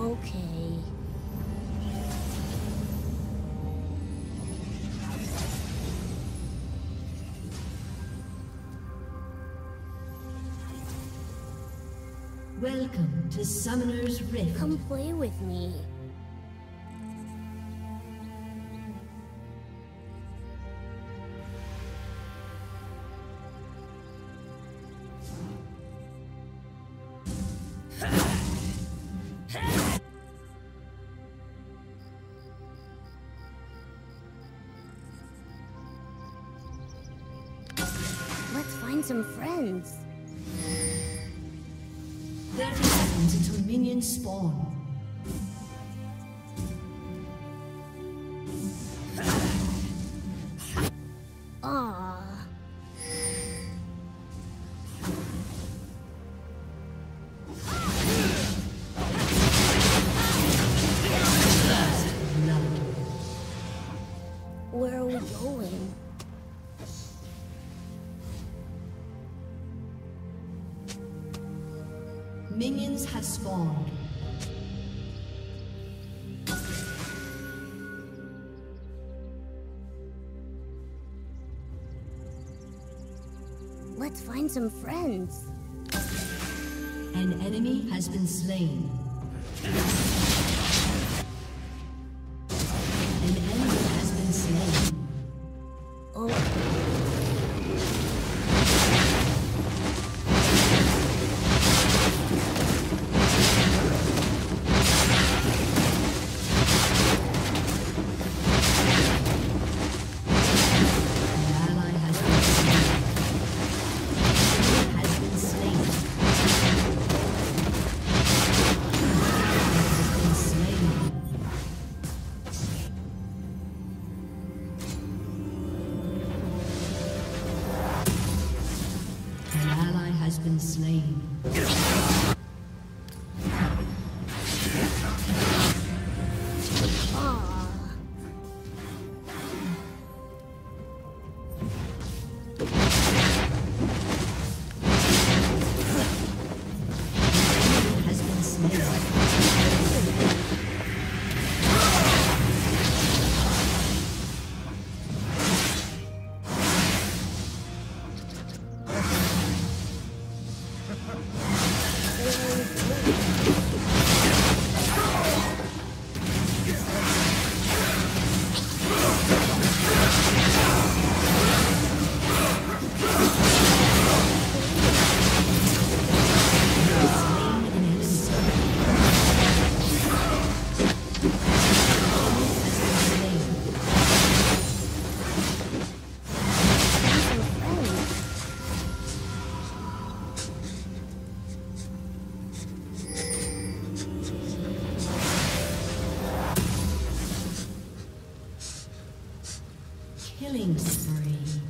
Okay. Welcome to Summoner's Rift. Come play with me. Let's find some friends. 30 seconds until minions spawn. Ah. Where are we going? Minions have spawned. Let's find some friends. An enemy has been slain. An enemy has been slain. Oh. Been slain. Killing spree.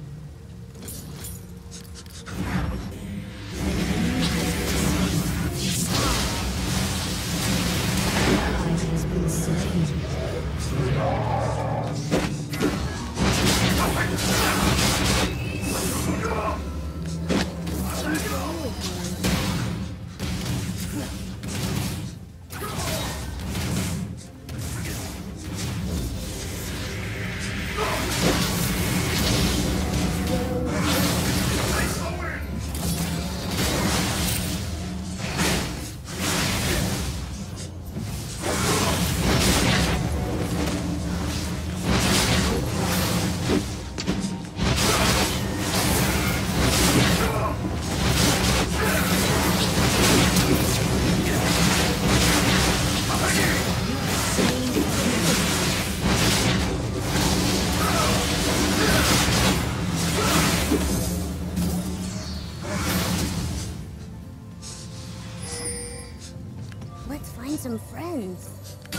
Let's find some friends.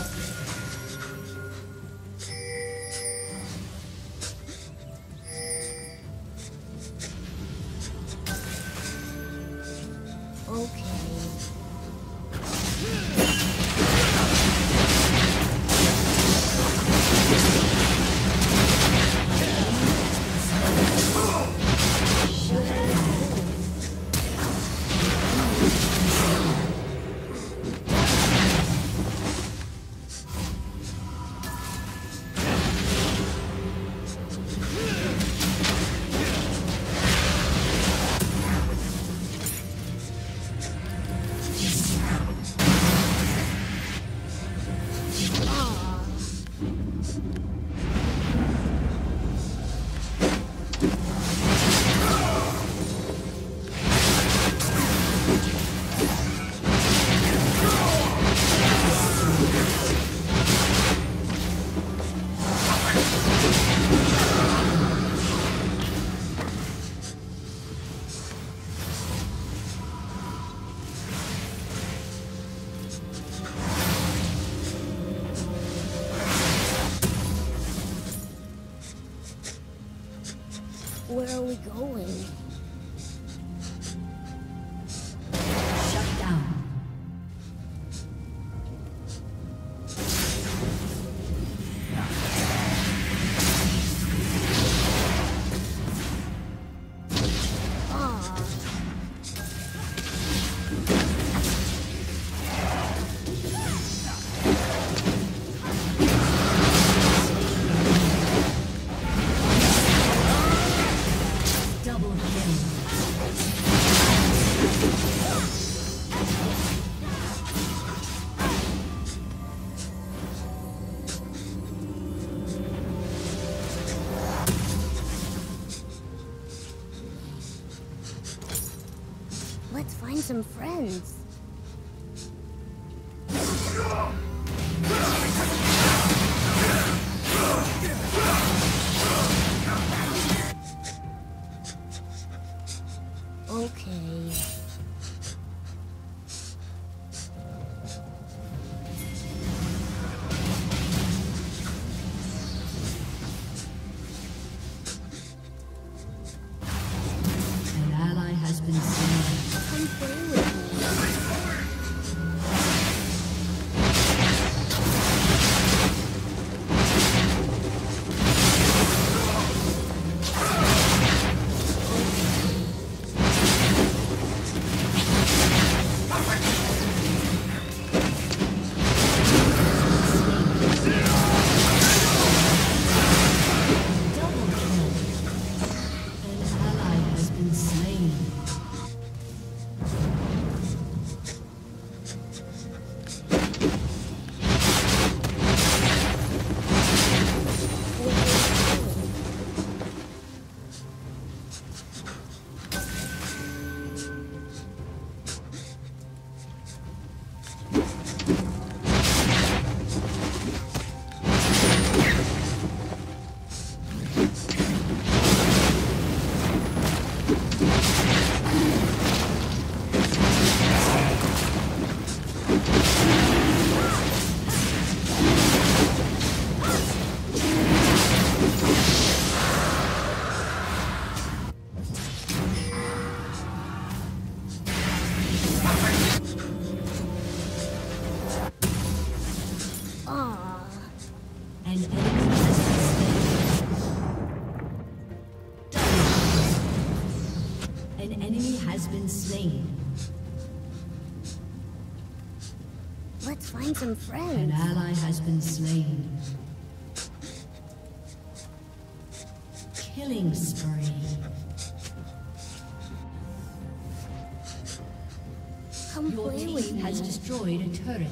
Okay. Where are we going? Shut down. Let's find some friends. Okay. An ally has been slain. Come play with me. Double kill. An ally has been slain. An enemy has been slain. Double. An enemy has been slain. Let's find some An friends. ally has been slain. Killing spree. Come Your play with team me. has destroyed a turret.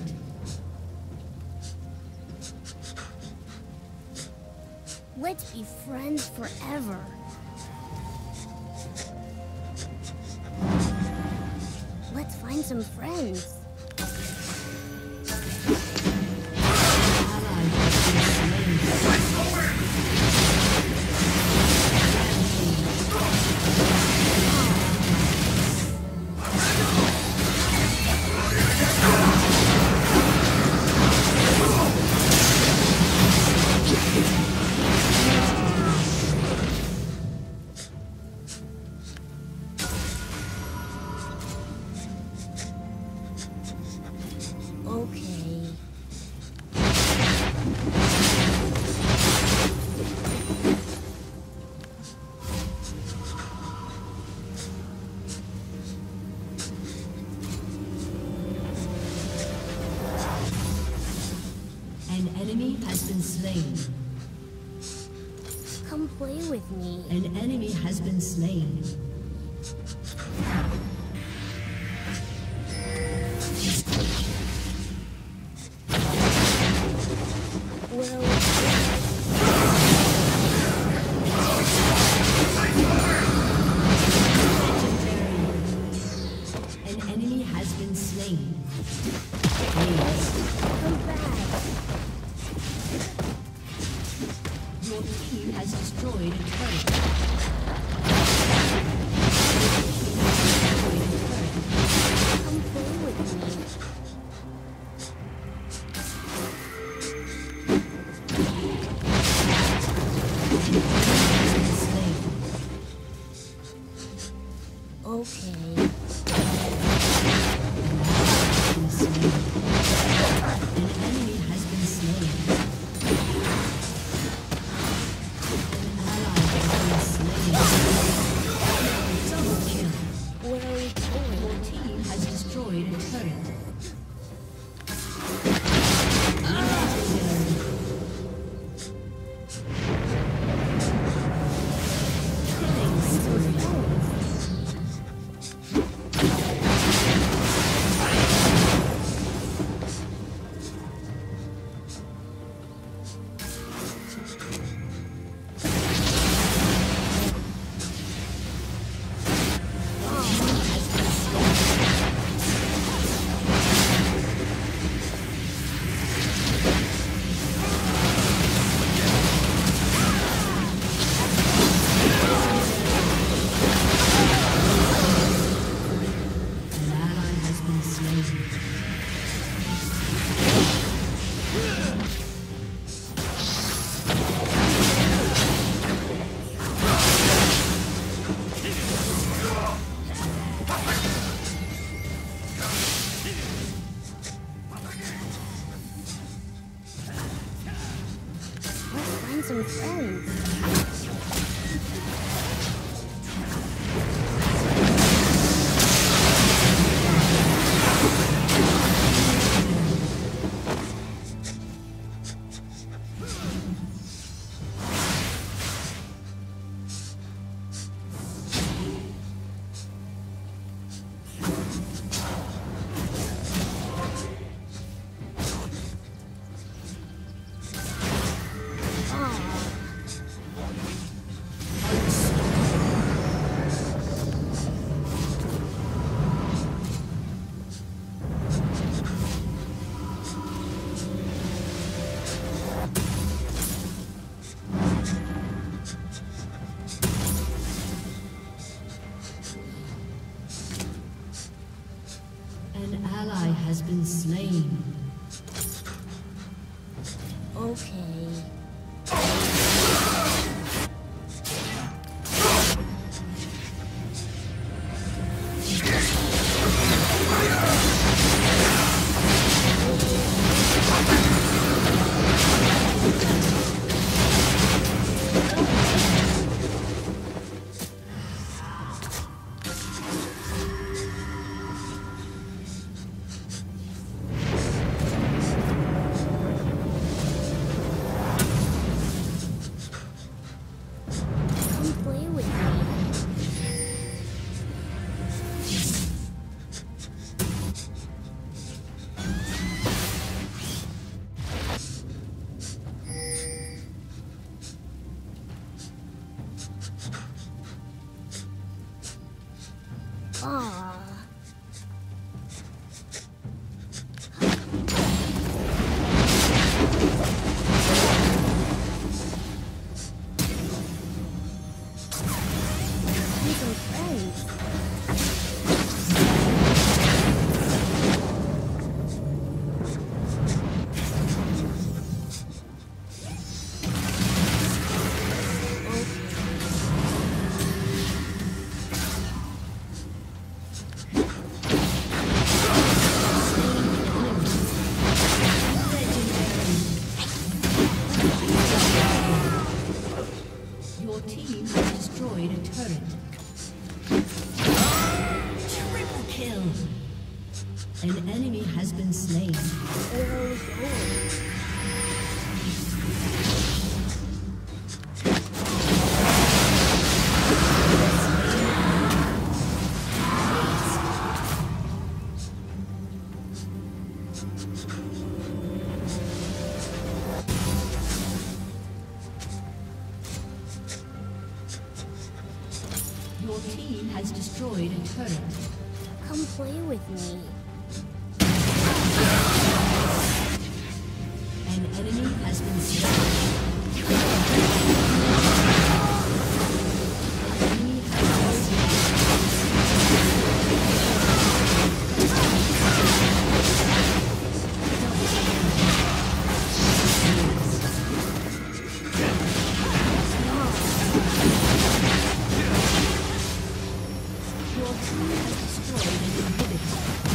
Let's be friends forever. Let's find some friends. Ally has been slain. Okay. An enemy has been slain. Come play with me. An enemy has been slain. Where are we going? An enemy has been slain. Ace. Come back. Your team has destroyed a turret. Okay. An enemy has been slain. An ally has been slain. Double kill. Where are we going? Your team has destroyed a turret. Some friends. An ally has been slain. Okay. An enemy has been slain. Your team has destroyed a turret. Come play with me. An enemy has been slain. Your has destroyed an inhibitor.